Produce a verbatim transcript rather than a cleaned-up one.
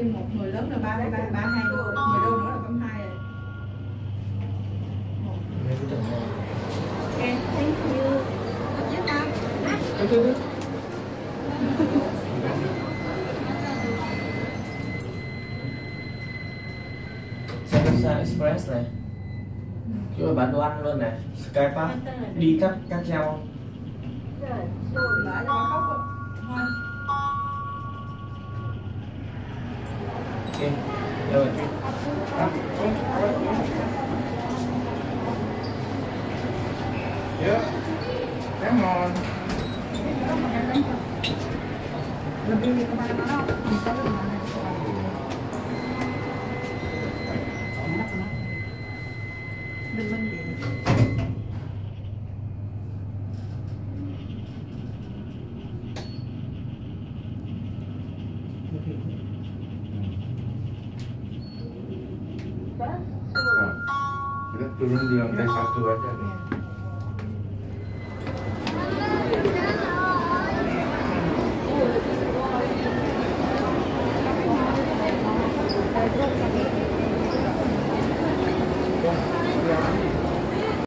thêm một người lớn là ba ba ba hai đô, mười đô nữa là con hai rồi. Okay, thank you. Yes, ma'am. Okay. Xe Express này, cái mà bán đồ ăn luôn này, Skype á, đi cắt cắt treo không? Lại cho khóc không? Thôi. Ok, rồi. Yeah, come on. Lebih kemana-mana, bisa lu kemana? Enak kenapa? Demen dia. Kita turun di lantai satu aja deh.